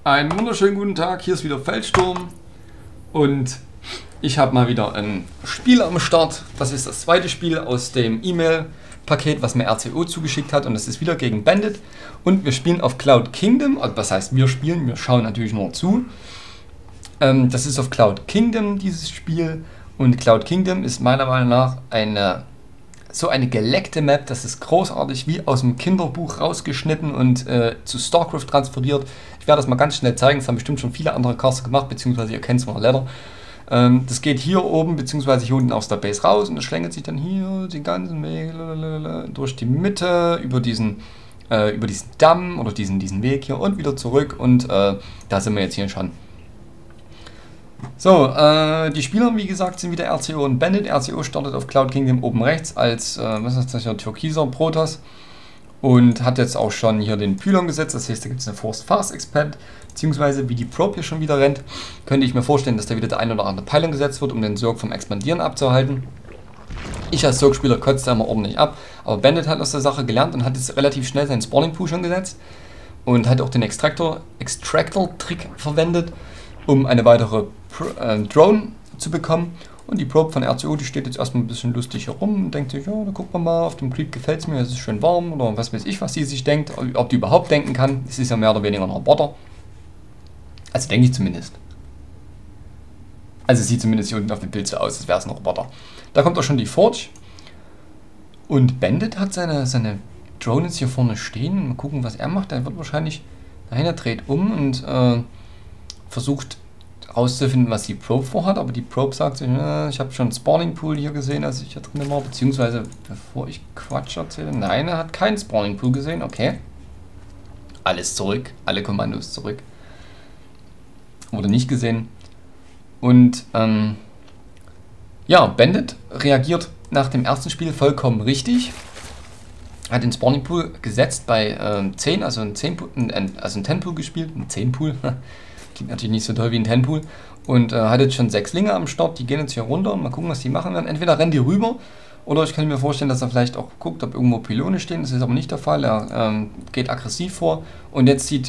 Einen wunderschönen guten Tag, hier ist wieder Feldsturm und ich habe mal wieder ein Spiel am Start. Das ist das zweite Spiel aus dem E-Mail-Paket, was mir RCO zugeschickt hat, und das ist wieder gegen Bandit und wir spielen auf Cloud Kingdom. Also was heißt wir spielen? Wir schauen natürlich nur zu. Das ist auf Cloud Kingdom, dieses Spiel, und Cloud Kingdom ist meiner Meinung nach so eine geleckte Map, das ist großartig, wie aus dem Kinderbuch rausgeschnitten und zu StarCraft transferiert. Ich werde das mal ganz schnell zeigen, das haben bestimmt schon viele andere Caster gemacht, beziehungsweise ihr kennt es von der Ladder. Das geht hier oben, beziehungsweise hier unten aus der Base raus, und das schlängelt sich dann hier den ganzen Weg durch die Mitte, über diesen Damm oder diesen Weg hier und wieder zurück, und da sind wir jetzt hier schon. So, die Spieler, wie gesagt, sind wieder RCO und Bandit. RCO startet auf Cloud Kingdom oben rechts als, was ist das hier, türkiser Protoss, und hat jetzt auch schon hier den Pylon gesetzt. Das heißt, da gibt es eine Forced Fast Expand, beziehungsweise wie die Probe hier schon wieder rennt, könnte ich mir vorstellen, dass da wieder der ein oder andere Pylon gesetzt wird, um den Zerg vom Expandieren abzuhalten. Ich als Zerg-Spieler kotze da immer ordentlich ab, aber Bandit hat aus der Sache gelernt und hat jetzt relativ schnell seinen Spawning Pool schon gesetzt und hat auch den Extractor-Trick verwendet, um eine weitere Drone zu bekommen. Und die Probe von RCO, die steht jetzt erstmal ein bisschen lustig herum und denkt sich, ja, da gucken wir mal, auf dem Creep gefällt es mir, es ist schön warm, oder was weiß ich, was sie sich denkt, ob die überhaupt denken kann. Es ist ja mehr oder weniger ein Roboter. Also denke ich zumindest. Also es sieht zumindest hier unten auf dem Bild so aus, als wäre es ein Roboter. Da kommt auch schon die Forge. Und Bandit hat seine Drone jetzt hier vorne stehen. Mal gucken, was er macht. Er wird wahrscheinlich, nein, er dreht um und versucht rauszufinden, was die Probe vorhat, aber die Probe sagt sich, ich habe schon einen Spawning Pool hier gesehen, als ich hier drin war, beziehungsweise, bevor ich Quatsch erzähle, nein, er hat keinen Spawning Pool gesehen, okay. Alles zurück, alle Kommandos zurück. Wurde nicht gesehen. Und, ja, Bandit reagiert nach dem ersten Spiel vollkommen richtig. Hat den Spawning Pool gesetzt bei 10, also ein 10 Pool gespielt, ein 10 Pool. Klingt natürlich nicht so toll wie ein 10-Pool. Und hat jetzt schon 6 Linge am Start. Die gehen jetzt hier runter und mal gucken, was die machen werden. Entweder rennen die rüber, oder ich kann mir vorstellen, dass er vielleicht auch guckt, ob irgendwo Pylone stehen. Das ist aber nicht der Fall. Er geht aggressiv vor. Und jetzt sieht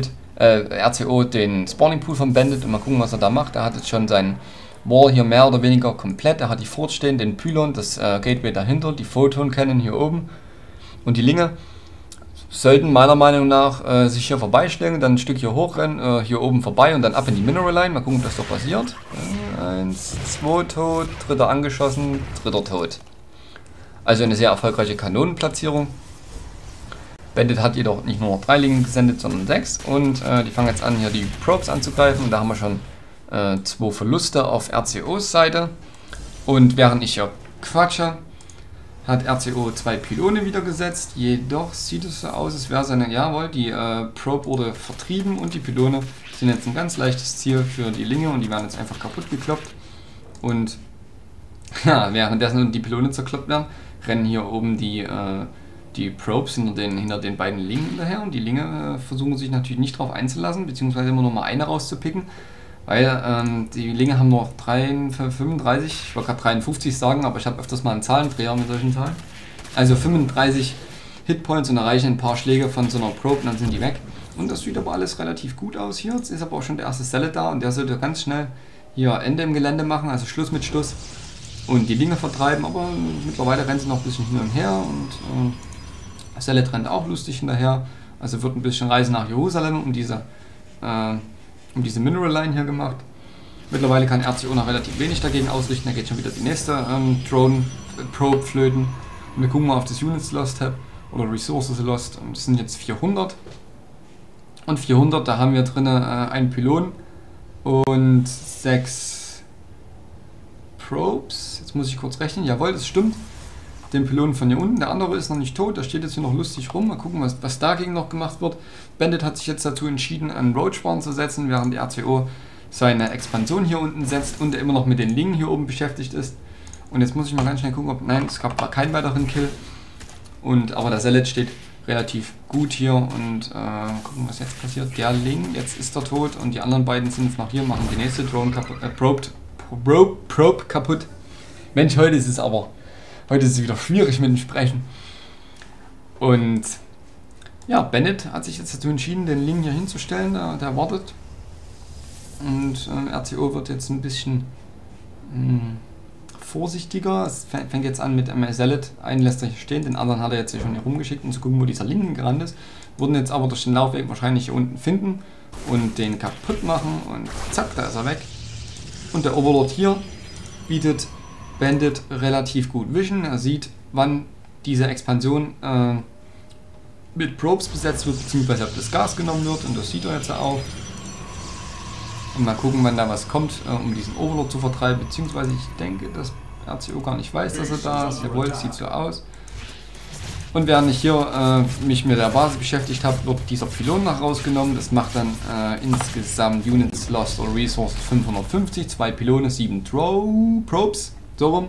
RCO den Spawning Pool von Bandit und mal gucken, was er da macht. Er hat jetzt schon seinen Wall hier mehr oder weniger komplett. Er hat die Forge stehen, den Pylon, das Gateway dahinter, die Photon Cannon hier oben. Und die Linge sollten meiner Meinung nach sich hier vorbeischlägen, dann ein Stück hier hochrennen, hier oben vorbei und dann ab in die Mineral Line. Mal gucken, ob das doch passiert. 1, 2 tot, dritter angeschossen, dritter tot. Also eine sehr erfolgreiche Kanonenplatzierung. Bandit hat jedoch nicht nur 3 Linien gesendet, sondern 6. Und die fangen jetzt an, hier die Probes anzugreifen. Und da haben wir schon 2 Verluste auf RCOs Seite. Und während ich hier quatsche, hat RCO 2 Pylone wieder gesetzt, jedoch sieht es so aus, als wäre seine, jawohl, die Probe wurde vertrieben und die Pylone sind jetzt ein ganz leichtes Ziel für die Linge und die werden jetzt einfach kaputt gekloppt. Und ja, währenddessen die Pylone zerkloppt werden, rennen hier oben die Probes hinter den beiden Lingen hinterher, und die Linge versuchen sich natürlich nicht drauf einzulassen, beziehungsweise immer nur mal eine rauszupicken. Weil die Linge haben noch 35, ich wollte gerade 53 sagen, aber ich habe öfters mal einen Zahlendreher mit solchen Zahlen. Also 35 Hitpoints und erreichen ein paar Schläge von so einer Probe und dann sind die weg. Und das sieht aber alles relativ gut aus hier. Jetzt ist aber auch schon der erste Zealot da und der sollte ganz schnell hier Ende im Gelände machen, also Schluss mit Schluss. Und die Linge vertreiben, aber mittlerweile rennen sie noch ein bisschen hin und her, und Zealot rennt auch lustig hinterher. Also wird ein bisschen Reise nach Jerusalem um diese Mineral Line hier gemacht. Mittlerweile kann RCO noch relativ wenig dagegen ausrichten. Da geht schon wieder die nächste Drone Probe flöten. Und wir gucken mal auf das Units Lost Tab oder Resources Lost. Das sind jetzt 400. Und 400, da haben wir drin einen Pylon und 6 Probes. Jetzt muss ich kurz rechnen. Jawohl, das stimmt. Den Pylon von hier unten. Der andere ist noch nicht tot. Der steht jetzt hier noch lustig rum. Mal gucken, was dagegen noch gemacht wird. Bandit hat sich jetzt dazu entschieden, einen Roach-Spawn zu setzen, während die RCO seine Expansion hier unten setzt und er immer noch mit den Lingen hier oben beschäftigt ist. Und jetzt muss ich mal ganz schnell gucken, ob... Nein, es gab keinen weiteren Kill. Aber der Zealot steht relativ gut hier und gucken, was jetzt passiert. Der Ling, jetzt ist er tot und die anderen beiden sind jetzt noch hier, machen die nächste Drone kaputt, Probe kaputt. Mensch, heute ist es wieder schwierig mit dem Sprechen. Und Ja, Bandit hat sich jetzt dazu entschieden, den Ling hier hinzustellen, der wartet. Und RCO wird jetzt ein bisschen vorsichtiger. Es fängt jetzt an mit MSLet. Einen lässt er hier stehen, den anderen hat er jetzt hier schon hier rumgeschickt, um zu gucken, wo dieser Ling gerannt ist. Wurden jetzt aber durch den Laufweg wahrscheinlich hier unten finden und den kaputt machen. Und zack, da ist er weg. Und der Overlord hier bietet Bandit relativ gut Vision. Er sieht, wann diese Expansion mit Probes besetzt wird, beziehungsweise ob das Gas genommen wird, und das sieht er jetzt auch. Und mal gucken, wann da was kommt, um diesen Overlord zu vertreiben, beziehungsweise ich denke, dass RCO gar nicht weiß, dass er da ist. Jawohl, sieht so aus. Und während ich hier mich mit der Basis beschäftigt habe, wird dieser Pylon noch rausgenommen. Das macht dann insgesamt Units Lost or Resources 550, 2 Pylone, 7 Probes, so rum.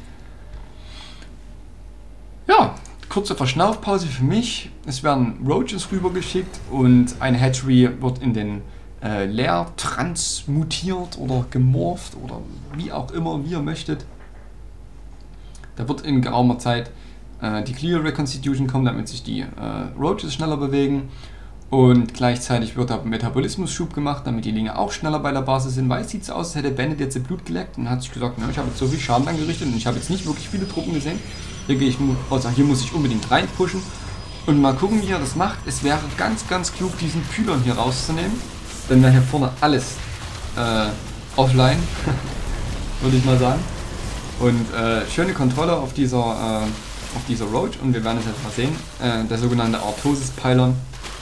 Ja, kurze Verschnaufpause für mich. Es werden Roaches rübergeschickt und ein Hatchery wird in den leer transmutiert oder gemorpht oder wie auch immer, wie ihr möchtet. Da wird in geraumer Zeit die Clear Reconstitution kommen, damit sich die Roaches schneller bewegen. Und gleichzeitig wird der Metabolismus-Schub gemacht, damit die Linge auch schneller bei der Basis sind. Weil es sieht so aus, als hätte Bandit jetzt ihr Blut geleckt und hat sich gesagt, na, ich habe jetzt so viel Schaden angerichtet und ich habe jetzt nicht wirklich viele Truppen gesehen. Hier muss ich unbedingt reinpushen und mal gucken, wie er das macht. Es wäre ganz, ganz klug, diesen Pylon hier rauszunehmen. Dann wäre hier vorne alles offline, würde ich mal sagen. Und schöne Kontrolle auf dieser Roach, und wir werden es jetzt mal sehen. Der sogenannte Artosis-Pylon.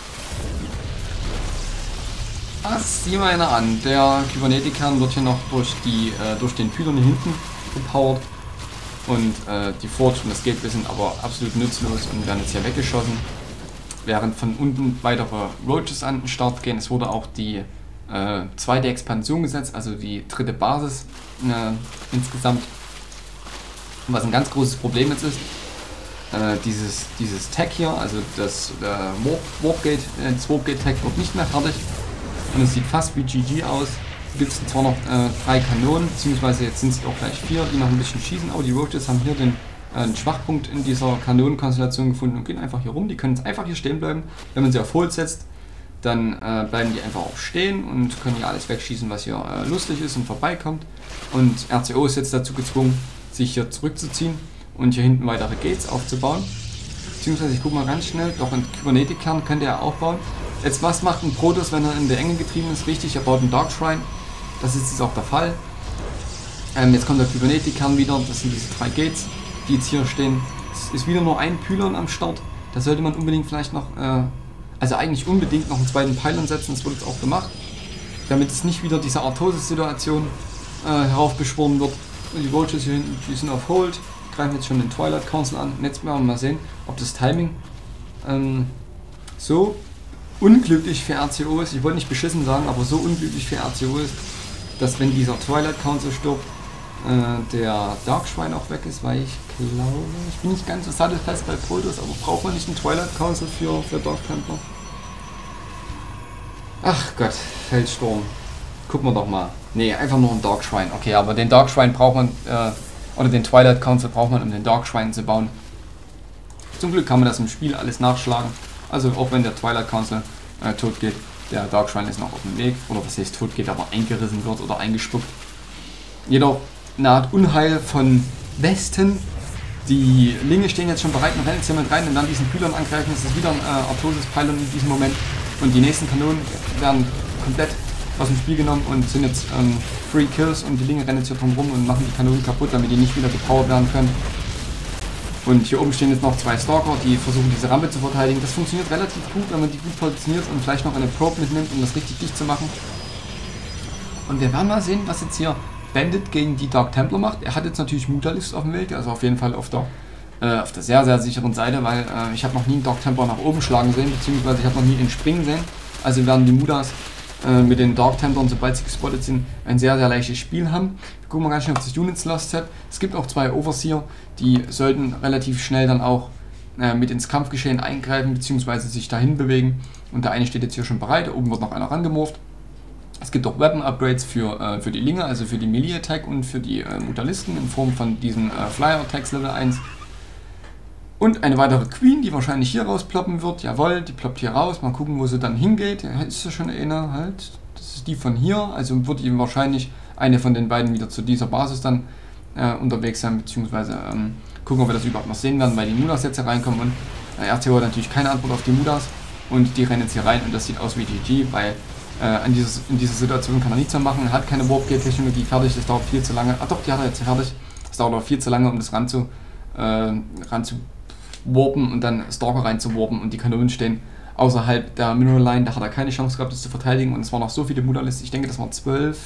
Das sieht man einer an. Der Kybernetik-Kern wird hier noch durch den Pylon hier hinten gepowert. Und die Forge und das Gateway sind aber absolut nutzlos und werden jetzt hier weggeschossen. Während von unten weitere Roaches an den Start gehen. Es wurde auch die zweite Expansion gesetzt, also die dritte Basis insgesamt. Und was ein ganz großes Problem jetzt ist, dieses Tag hier, also das Warpgate Tag wird nicht mehr fertig. Und es sieht fast wie GG aus. Hier gibt es zwar noch 3 Kanonen, beziehungsweise jetzt sind es auch gleich 4, die noch ein bisschen schießen, aber die Roaches haben hier den Schwachpunkt in dieser Kanonenkonstellation gefunden und gehen einfach hier rum. Die können jetzt einfach hier stehen bleiben. Wenn man sie auf Hold setzt, dann bleiben die einfach auch stehen und können hier alles wegschießen, was hier lustig ist und vorbeikommt. Und RCO ist jetzt dazu gezwungen, sich hier zurückzuziehen und hier hinten weitere Gates aufzubauen. Beziehungsweise, ich gucke mal ganz schnell, doch einen Kybernetik-Kern könnte er auch bauen. Jetzt, was macht ein Protoss, wenn er in der Enge getrieben ist? Richtig, er baut einen Dark Shrine. Das ist jetzt auch der Fall. Jetzt kommt der Kybernetik-Kern wieder, das sind diese 3 Gates, die jetzt hier stehen. Es ist wieder nur ein Pylon am Start. Da sollte man unbedingt vielleicht noch, also eigentlich unbedingt noch einen zweiten Pylon setzen, das wurde jetzt auch gemacht. Damit es nicht wieder diese Artosis-Situation heraufbeschworen wird. Und die Roaches hier hinten, die sind auf Hold, greifen jetzt schon den Twilight Council an. Und jetzt werden wir mal sehen, ob das Timing so unglücklich für RCO ist. Ich wollte nicht beschissen sagen, aber so unglücklich für RCO ist, dass wenn dieser Twilight Council stirbt, der Dark Shrine auch weg ist, weil ich glaube, ich bin nicht ganz so sattelfest bei Protoss, aber braucht man nicht einen Twilight Council für Dark Templar? Ach Gott, Feldsturm. Gucken wir doch mal. Ne, einfach nur einen Dark Shrine. Okay, aber den Dark Shrine braucht man, oder den Twilight Council braucht man, um den Dark Shrine zu bauen. Zum Glück kann man das im Spiel alles nachschlagen. Also auch wenn der Twilight Council tot geht, der Dark Shrine ist noch auf dem Weg. Oder was heißt tot geht, aber eingerissen wird oder eingespuckt. Jedoch naht Unheil von Westen. Die Linge stehen jetzt schon bereit und rennen jetzt hier mit rein und dann diesen Pylon angreifen. Das ist wieder ein Artosis-Pylon in diesem Moment. Und die nächsten Kanonen werden komplett aus dem Spiel genommen und sind jetzt Free Kills, und die Linge rennen jetzt hier drum rum und machen die Kanonen kaputt, damit die nicht wieder gepowert werden können. Und hier oben stehen jetzt noch 2 Stalker, die versuchen diese Rampe zu verteidigen. Das funktioniert relativ gut, wenn man die gut positioniert und vielleicht noch eine Probe mitnimmt, um das richtig dicht zu machen. Und wir werden mal sehen, was jetzt hier Bandit gegen die Dark Templar macht. Er hat jetzt natürlich Mutalisks auf dem Weg, also auf jeden Fall auf der sehr, sehr sicheren Seite, weil ich habe noch nie einen Dark Templar nach oben schlagen sehen, beziehungsweise ich habe noch nie ihn springen sehen. Also werden die Mutas mit den Dark Templern, sobald sie gespottet sind, ein sehr, sehr leichtes Spiel haben. Wir gucken mal ganz schnell auf das Units Lost Set. Es gibt auch 2 Overseer, die sollten relativ schnell dann auch mit ins Kampfgeschehen eingreifen, beziehungsweise sich dahin bewegen. Und der eine steht jetzt hier schon bereit, da oben wird noch einer rangemorpht. Es gibt auch Weapon Upgrades für die Linge, also für die Melee Attack und für die Mutalisten in Form von diesen Flyer Attacks Level 1. Und eine weitere Queen, die wahrscheinlich hier rausploppen wird. Jawohl, die ploppt hier raus. Mal gucken, wo sie dann hingeht. Ja, ist ja schon eine halt. Das ist die von hier. Also wird die wahrscheinlich eine von den beiden wieder zu dieser Basis dann unterwegs sein. Beziehungsweise gucken, ob wir das überhaupt noch sehen werden, weil die Mudas jetzt hier reinkommen. Und RTO hat natürlich keine Antwort auf die Mudas. Und die rennen jetzt hier rein und das sieht aus wie GG, weil in dieser Situation kann er nichts mehr machen. Er hat keine Warp-Gate-Technologie fertig. Das dauert viel zu lange. Ah doch, die hat er jetzt fertig. Das dauert aber viel zu lange, um das ran zu warpen und dann Stalker reinzuwarpen und die Kanonen stehen außerhalb der Mineral Line. Da hat er keine Chance gehabt, das zu verteidigen und es waren noch so viele Mudalisten. Ich denke, das waren 12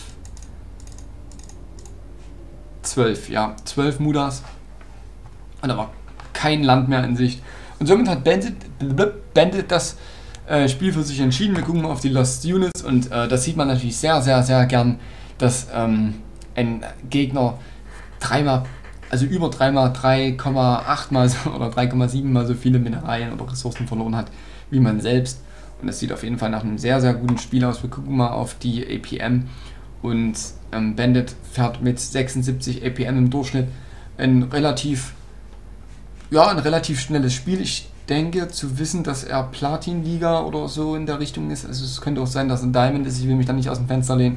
Mudas und da war kein Land mehr in Sicht. Und somit hat Bandit das Spiel für sich entschieden. Wir gucken mal auf die Lost Units und das sieht man natürlich sehr, sehr, sehr gern, dass ein Gegner über 3,8 mal so oder 3,7 mal so viele Mineralien oder Ressourcen verloren hat, wie man selbst. Und das sieht auf jeden Fall nach einem sehr, sehr guten Spiel aus. Wir gucken mal auf die APM und Bandit fährt mit 76 APM im Durchschnitt ein relativ schnelles Spiel. Ich denke zu wissen, dass er Platin-Liga oder so in der Richtung ist. Also es könnte auch sein, dass er Diamond ist. Ich will mich da nicht aus dem Fenster lehnen.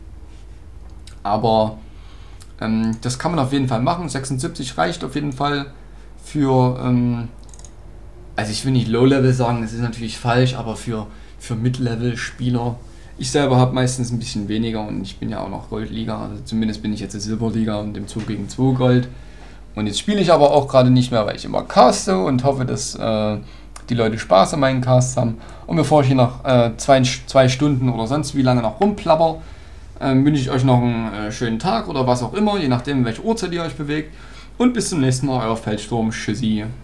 Aber das kann man auf jeden Fall machen. 76 reicht auf jeden Fall für, also ich will nicht Low-Level sagen, das ist natürlich falsch, aber für Mid-Level-Spieler. Ich selber habe meistens ein bisschen weniger und ich bin ja auch noch Gold-Liga, also zumindest bin ich jetzt in Silber-Liga und im 2 gegen 2 Gold. Und jetzt spiele ich aber auch gerade nicht mehr, weil ich immer caste und hoffe, dass die Leute Spaß an meinen Casts haben. Und bevor ich hier noch 2 Stunden oder sonst wie lange noch rumplapper, wünsche ich euch noch einen schönen Tag oder was auch immer, je nachdem, welche Uhrzeit ihr euch bewegt. Und bis zum nächsten Mal, euer Feldsturm. Tschüssi.